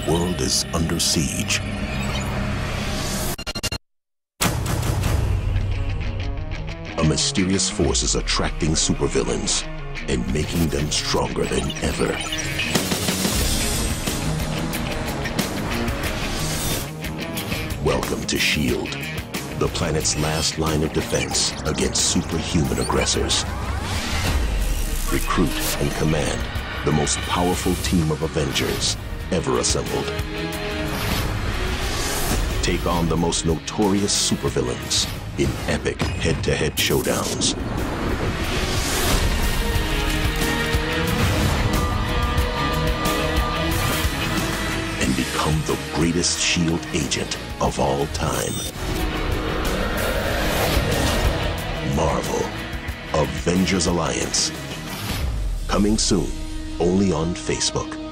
world is under siege. A mysterious force is attracting supervillains and making them stronger than ever. Welcome to S.H.I.E.L.D., the planet's last line of defense against superhuman aggressors. Recruit and command the most powerful team of Avengers ever assembled. Take on the most notorious supervillains in epic head-to-head showdowns. And become the greatest S.H.I.E.L.D. agent of all time. Marvel Avengers Alliance. Coming soon, only on Facebook.